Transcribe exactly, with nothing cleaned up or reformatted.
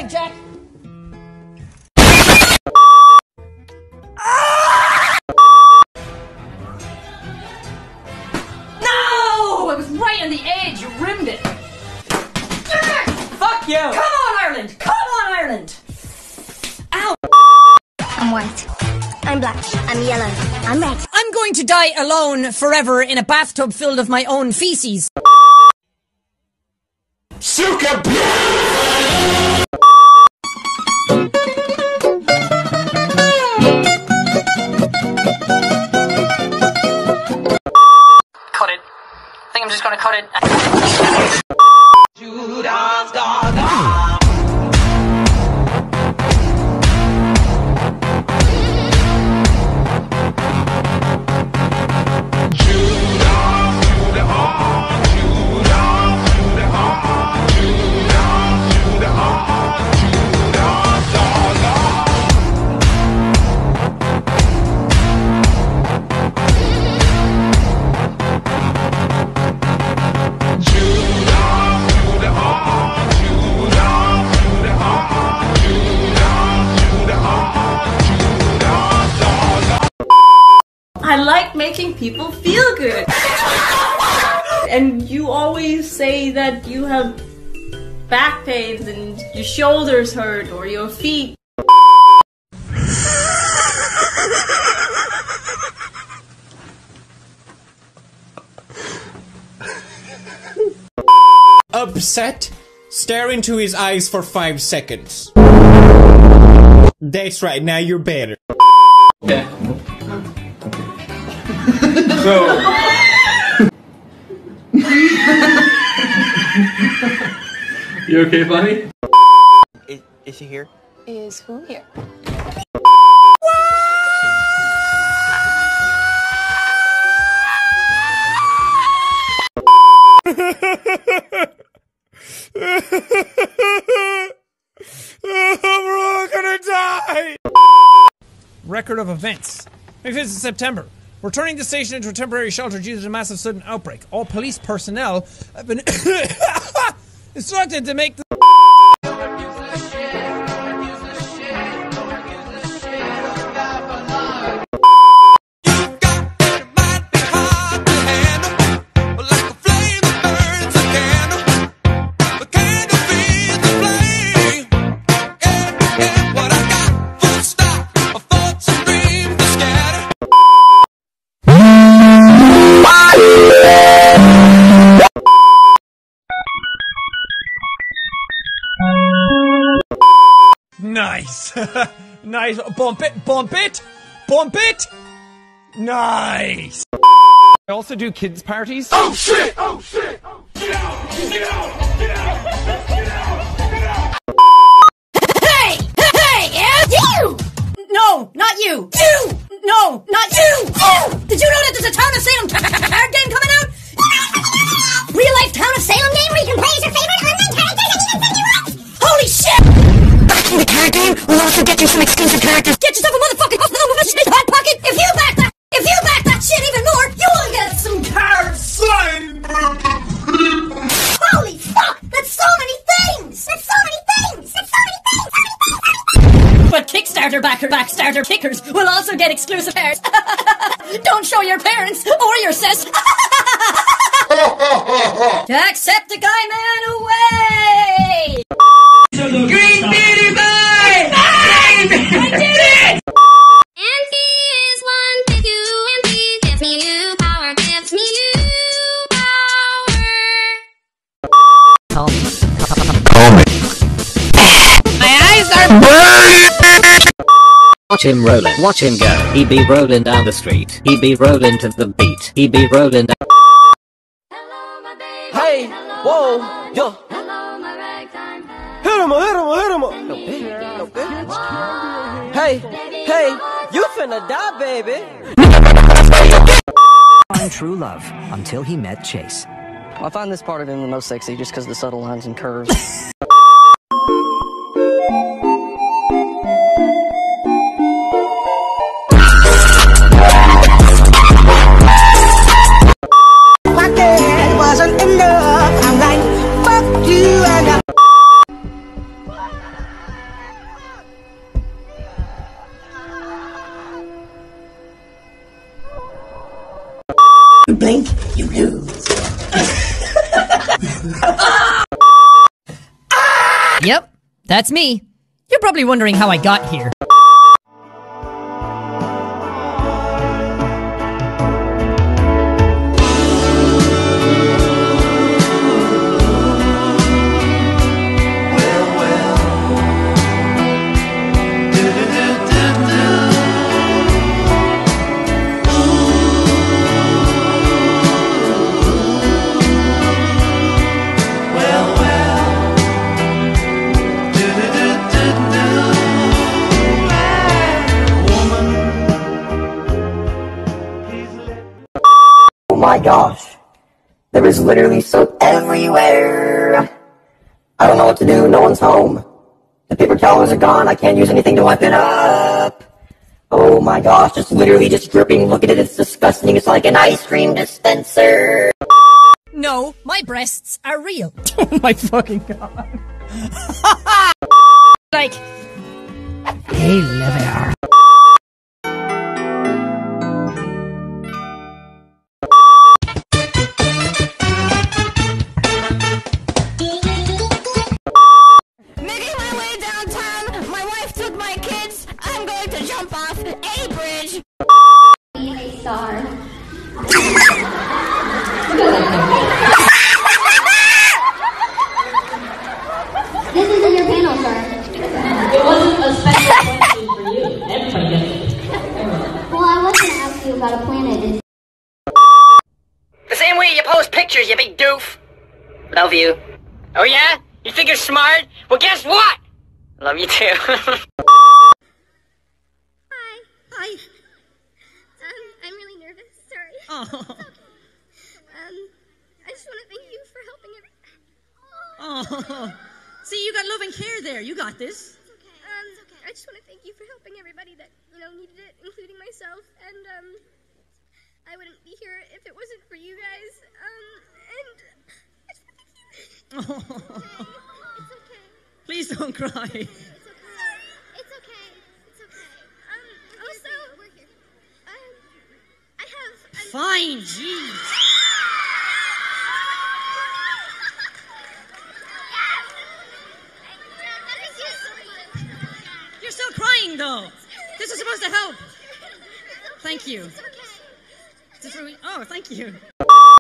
leg, Jack! No! I was right on the edge. You rimmed it. Fuck you! Come on, Ireland! Come on, Ireland! Ow! I'm white. I'm black. I'm yellow. I'm red. I'm going to die alone forever in a bathtub filled of my own feces. Suka! Cut it. I think I'm just gonna cut it. I like making people feel good. And you always say that you have back pains and your shoulders hurt or your feet. Upset, stare into his eyes for five seconds. That's right, now you're better. Okay. So. You okay, buddy? Is, is he here? Is who here? We're all gonna die! Record of events. twenty-fifth of September. We're turning the station into a temporary shelter due to the massive sudden outbreak. All police personnel have been instructed to make the Nice! Nice! Bump it! Bump it! Bump it! Nice! I also do kids' parties. Oh shit! Oh shit! Oh, get out! Get out! Get out! Get out! Get out! Hey! Hey! Yeah? You! No! Not you! You! No! Not you! You! Did you know that there's a Town of Salem card game coming out? Real life Town of Salem game where you can play as your favorite online characters and even you up? Holy shit! In the card game, we'll also get you some exclusive characters. Get yourself a motherfucking hospital with a shit hot pocket. If you back that, if you back that shit even more, you will get some cards. Holy fuck! That's so many things. That's so many things. That's so many things. So many things, so many things. But Kickstarter backer, backstarter kickers will also get exclusive cards. Don't show your parents or your sis. Jacksepticeye man away. Green beanie bag! I did it! And he is one with you, and he gives me you power, gives me you power. Call me. Call me. My eyes are burning! Watch him rollin', watch him go. He be rollin' down the street. He be rollin' to the beat. He be rollin' down. Hey, whoa, yo. Hit him, hit him, hit him. No bitch, no bitch. Hey, hey, you finna die, baby. Find true love until he met Chase. I find this part of him the most sexy just because of the subtle lines and curves. My dad wasn't enough. I'm like, fuck you and I. That's me. You're probably wondering how I got here. Oh my gosh, there is literally soap everywhere. I don't know what to do, no one's home. The paper towels are gone, I can't use anything to wipe it up. Oh my gosh, it's literally just dripping, look at it, it's disgusting, it's like an ice cream dispenser. No, my breasts are real. Oh my fucking god. Like, hey there. Making my way downtown, my wife took my kids. I'm going to jump off a bridge. A star. This isn't your panel, sir. It wasn't a special question for you. Everybody gets it. Well, I was going to ask you about a planet. It's the same way you post pictures, you big doof. Love you. Oh yeah? You think you're smart? Well, guess what? Love you too. Hi. Hi. Um, I'm really nervous. Sorry. Oh. It's okay. Um, I just want to thank you for helping everyone. Oh. See, you got love and care there. You got this. It's okay. Um, it's okay. I just want to thank you for helping everybody that, you know, needed it, including myself. And, um, I wouldn't be here if it wasn't for you guys. Um, and I just want to thank you. Oh. It's okay. Please don't cry. It's okay. It's okay. It's okay. Um, also, um, I have... I'm Fine, jeez. You're still crying, though. This is supposed to help. Thank you. This is really, oh, thank you.